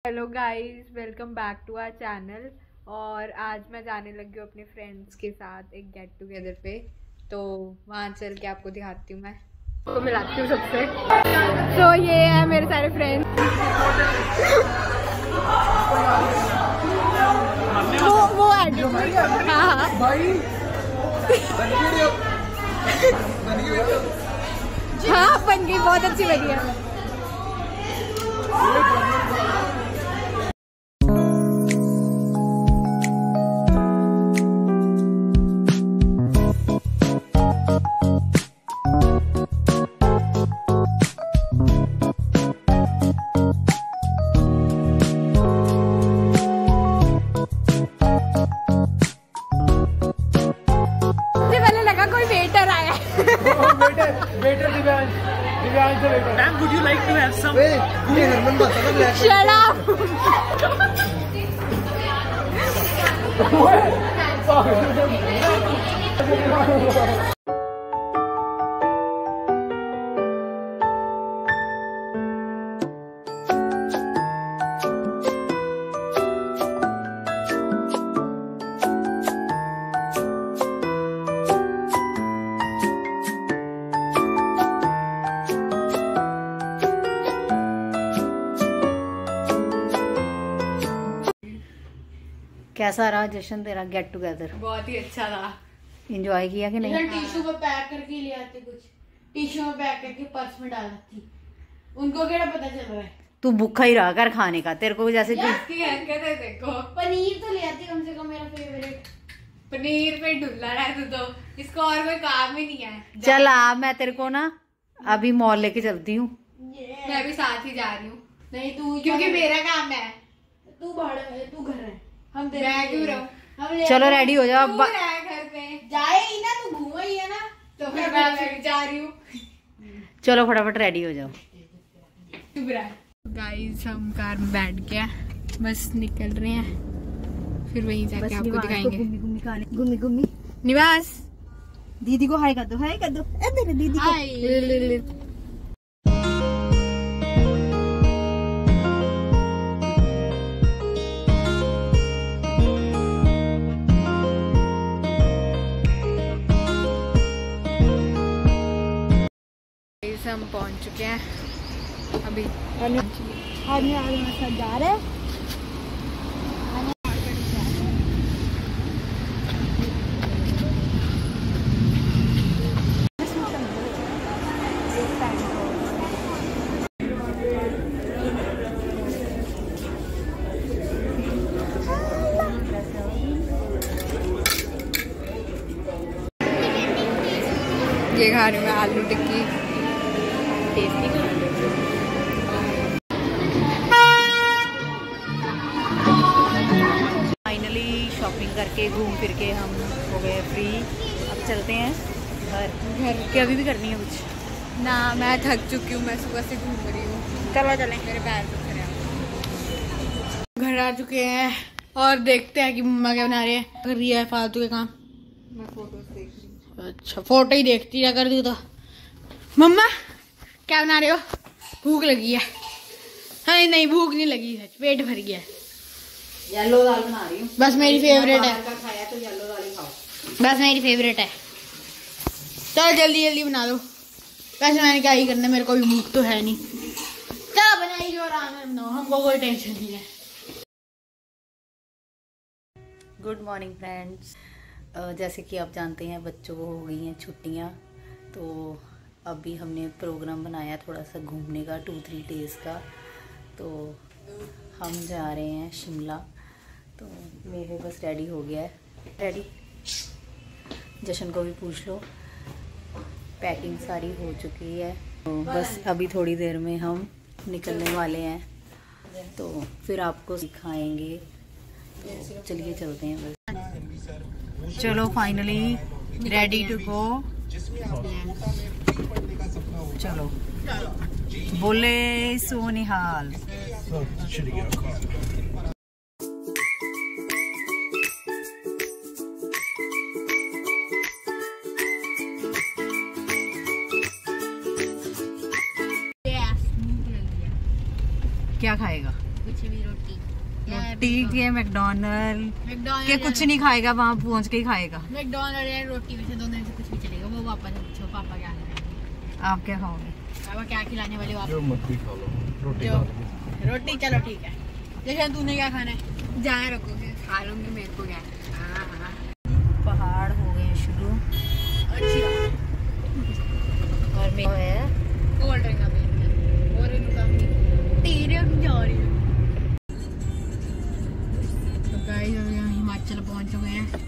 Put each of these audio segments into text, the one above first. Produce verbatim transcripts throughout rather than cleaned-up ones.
Hello guys, welcome back to our channel. और आज मैं जाने लगी हूँ अपने फ्रेंड्स के साथ एक गेट टुगेदर पे, तो वहाँ चल के आपको दिखाती हूँ, मैं आपको मिलाती हूँ सबसे। तो ये है मेरे सारे फ्रेंड्स। वो वो हाँ हाँ हाँ बन गई, बहुत अच्छी बनी है। Waiter Divyansh, Divyansh the waiter. Ma'am, would you like to have some? Wait, Shut up. कैसा रहा जश्न तेरा गेट टुगेदर? बहुत ही अच्छा रहा। एंजॉय किया कि नहीं? टिश्यू में पैक करके ले आते, कुछ टिश्यू में पैक करके पर्स में डाल देती। उनको क्या पता चल रहा है? तू भूखा ही रहा कर खाने का, तेरे को जैसे इसकी हरकत है देखो। पनीर तो ले आती कम से कम, मेरा फेवरेट। पनीर पे ढुला रहा है तू तो, इसको और कोई काम ही नहीं है। चल आ, मैं तेरे को ना अभी मॉल लेके चलती हूँ। मैं भी साथ ही जा रही हूँ। नहीं तू, क्योंकि मेरा काम है। तू भाड़ा है, तू घर है, हम मैं क्यों रहूं? चलो रेडी हो जाओ। तू रह घर पे, जाए ही ना, तू घूमा ही है ना, तो फिर मैं जा रही हूँ। चलो फटाफट रेडी हो जाओ। गाइस, हम कार में बैठ गया, बस निकल रहे हैं, फिर वहीं जाके आपको दिखाएंगे। घूमी घूमी निवास, दीदी को हाय कर दो, हाय कर दो मेरे दीदी को। हाय। हम पहुंच चुके हैं अभी। जा रहे ये खा रही हूँ मैं आलू टिक्की। फाइनली शॉपिंग करके घूम फिर के हम हो गए फ्री। अब चलते हैं घर। घर के अभी भी करनी है कुछ ना, मैं थक चुकी हूँ, मैं सुबह से घूम रही हूँ। चलो चलें। मेरे पैर दुख रहे हैं। घर आ चुके हैं और देखते हैं कि मम्मा क्या बना रही है। कर रही है फालतू के काम। मैं फोटो देख रही हूँ। अच्छा, फोटो ही देखती रहा कर, तू तो। मम्मा क्या बना रहे हो? भूख लगी है। हाँ नहीं, भूख नहीं लगी है, पेट भर गया है। येलो दाल बना रही हूँ, बस मेरी फेवरेट है। खाया तो येलो दाल ही खाओ। बस मेरी फेवरेट है। चलो जल्दी जल्दी बना दो। वैसे मैंने क्या ही करना, मेरे को भी भूख तो है नहीं। चलो बनाई जो आराम से बनाओ, हमको कोई टेंशन नहीं है। Good morning friends. जैसे कि आप जानते हैं बच्चों को हो गई हैं छुट्टियाँ, तो अभी हमने प्रोग्राम बनाया थोड़ा सा घूमने का, टू थ्री डेज़ का। तो हम जा रहे हैं शिमला। तो मेरे बस रेडी हो गया है। रेडी, जशन को भी पूछ लो, पैकिंग सारी हो चुकी है। तो बस अभी थोड़ी देर में हम निकलने वाले हैं, तो फिर आपको सिखाएंगे। तो चलिए चलते हैं बस। चलो फाइनली रेडी टू गो। चलो बोले सोनिहाल। क्या खाएगा? कुछ भी रोटी। रोटी ठीक है। मैकडोनल्ड मैकडोनल्ड के कुछ नहीं खाएगा, वहाँ पहुँच के ही खाएगा। मैकडोनल्ड या रोटी में से दोनों में से कुछ भी चलेगा। वो पापा से पूछो, पापा क्या खाएंगे? आप क्या खाओगे? पापा क्या खिलाने वाले हो आप? जो मर्जी खा लो, रोटी जो- खा लो। रोटी चलो ठीक है। जैसे तूने क्या खाना है जहाँ रखोगे खा लूंगी, मेरे को क्या है। हाँ हाँ पहाड़ हो गए शुरू अच्छी बात और मैं है कोल्ड ड्रिंक का भी और इनका तेरे अब जा रही है। तो गाइस अभी हम हिमाचल पहुंच चुके हैं।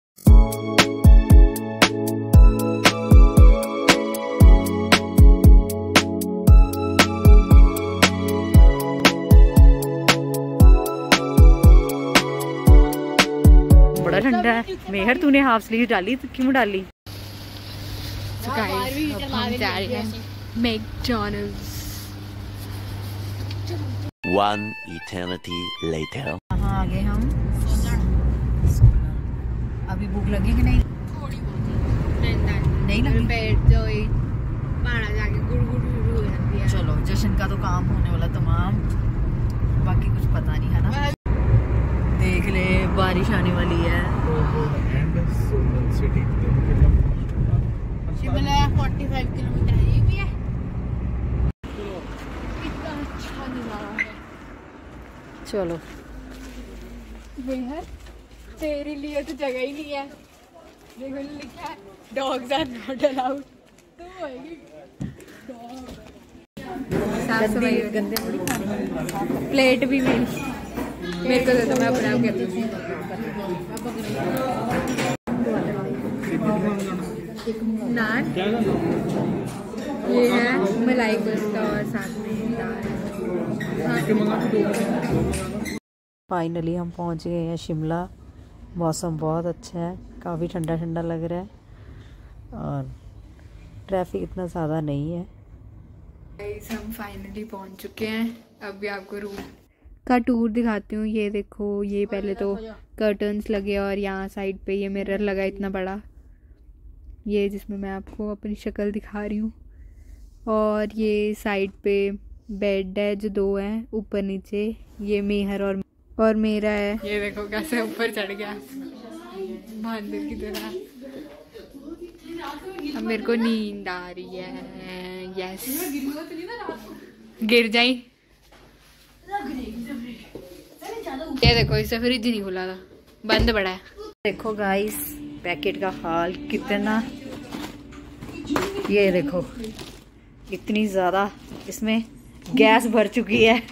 बड़ा ठंडा है। मेहर तूने हाफ स्लीव डाली तो क्यों डाली? तो गाइस अब हम जा रहे हैं मैकडॉनल्ड्स। One eternity later. कहाँ आ गए हम? अभी भूख लगी कि नहीं? थोड़ी बहुत नहीं लगी? पेट जो ही पहाड़ा जाके गुड़ गुड़ शुरू हो जाती है। चलो जश्न का तो काम होने वाला तमाम, बाकी कुछ पता नहीं है ना। देख ले बारिश आने वाली है। शिमला पैंतालीस किलोमीटर है, ये भी है। कितना अच्छा नजारा है। चलो बेहद तेरे लिए तो जगह ही नहीं है। देखो लिखा है डॉग्स आर नॉट अलाउड। तो होएगी साफ सफाई गंदे थोड़ी खाने। प्लेट भी मेरी मेरे को देता, मैं अपने आप कहती थी। नान ये है मलाई कोफ्ता और साथ में दाल। फाइनली हम पहुंच गए हैं शिमला। मौसम बहुत अच्छा है, काफ़ी ठंडा ठंडा लग रहा है और ट्रैफिक इतना ज़्यादा नहीं है। गाइस हम फाइनली पहुंच चुके हैं। अभी आपको रूम का टूर दिखाती हूँ। ये देखो, ये पहले तो कर्टन्स लगे और यहाँ साइड पे ये मिरर लगा इतना बड़ा, ये जिसमें मैं आपको अपनी शक्ल दिखा रही हूँ। और ये साइड पे बेड है जो दो हैं ऊपर नीचे, ये मेहर और और मेरा है। ये देखो कैसे ऊपर चढ़ गया बंदर की तरह। अब मेरे को नींद आ रही है। यस गिर जाई। ये देखो इसे फ्रिज नहीं खुला था, बंद पड़ा है। देखो गाइस पैकेट का हाल कितना, ये देखो इतनी ज़्यादा इसमें गैस भर चुकी है।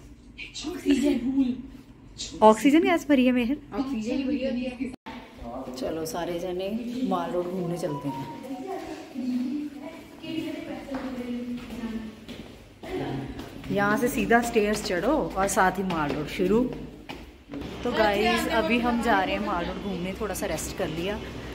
ऑक्सीजन गैस भरी है मेहर। चलो सारे जने माल रोड घूमने चलते हैं। यहाँ से सीधा स्टेयर्स चढ़ो और साथ ही माल रोड शुरू। तो गाइस अभी हम जा रहे हैं माल रोड घूमने, थोड़ा सा रेस्ट कर लिया